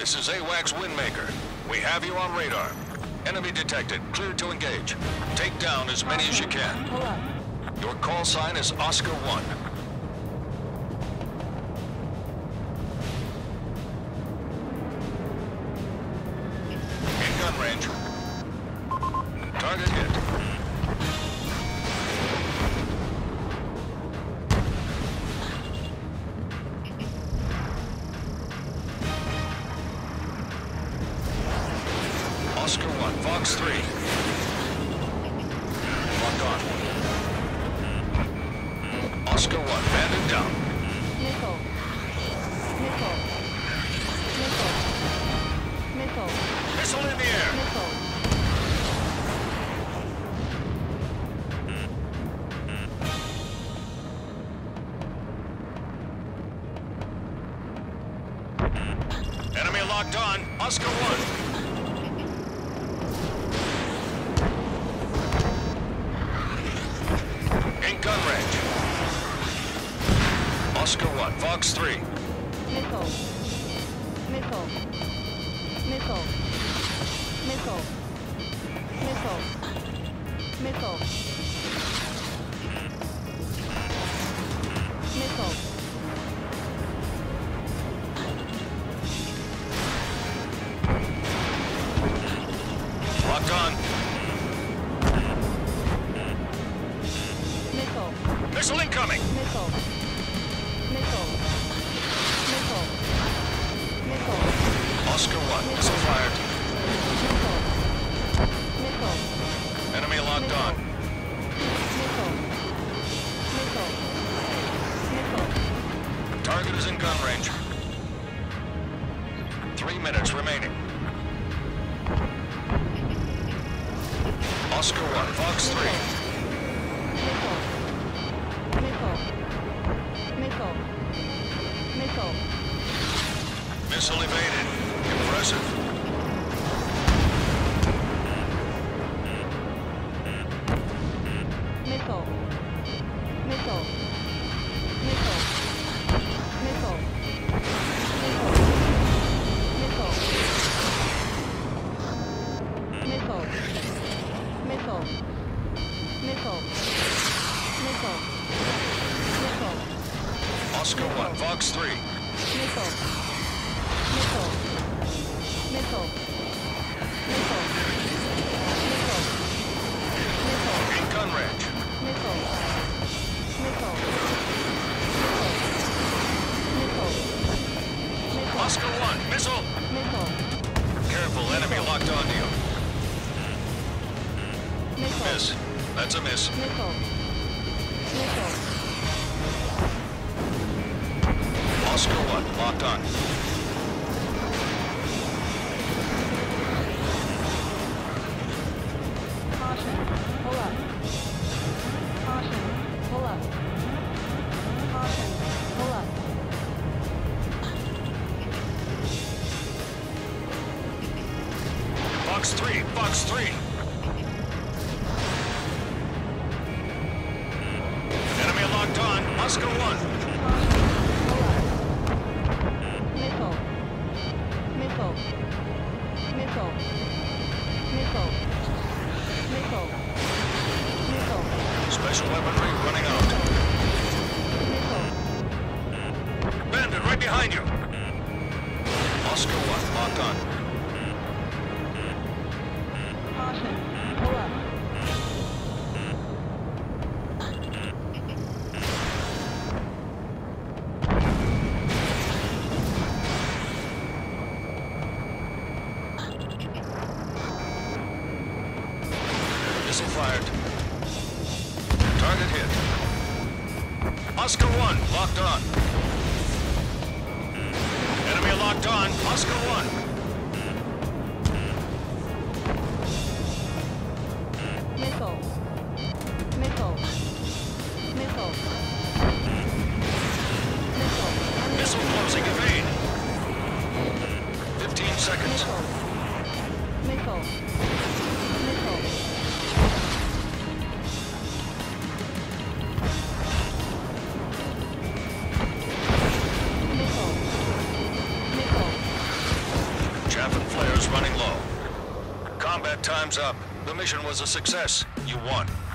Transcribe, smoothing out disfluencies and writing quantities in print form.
This is AWACS Windmaker. We have you on radar. Enemy detected. Clear to engage. Take down as many as you can. Pull up. Your call sign is Oscar 1. In gun range. Target hit. Oscar 1, Fox 3. Lock on. Oscar 1, bandit down. Missile. Missile. Missile. Missile. Missile in the air. Missile. Enemy locked on. Oscar 1. In gun range. Oscar 1, Fox 3. Missile. Missile. Missile. Missile. Missile. Missile. Missile. Locked on. Missile. Missile incoming. Missile. Missile. Missile. Missile. Oscar 1, missile fired. Missile. Missile. Enemy locked on. Missile. Missile. Missile. Target is in gun range. 3 minutes remaining. Oscar 1, Fox 3. Missile. Missile. Missile. Missile. Missile evaded. Impressive. Missile. Missile. Missile. Missile. Missile. Missile. Missile. Missile. Missile. Missile. Missile. Oscar 1, Fox 3. Missile. Missile. Missile. Missile. Missile. Missile. In gun range. Missile. Missile. Missile. Missile. Oscar 1, missile. Missile. Careful, enemy locked onto you. Missile. Miss. That's a miss. Missile. Missile. Oscar 1, locked on. Caution. Pull up. Caution. Pull up. Caution. Pull up. Fox 3, Fox 3. Enemy locked on. Oscar 1. Missile. Missile. Missile. Missile. Missile. Missile. Special weaponry running out. Missile. Bandit right behind you. Oscar 1, locked on. Caution. Pull up. Missile fired. Target hit. Oscar 1, locked on. Enemy locked on. Oscar 1. Missile. Missile. Missile. Missile. Missile closing, evade. 15 seconds. Missile. Missile. Missile. Missile. Combat time's up. The mission was a success. You won.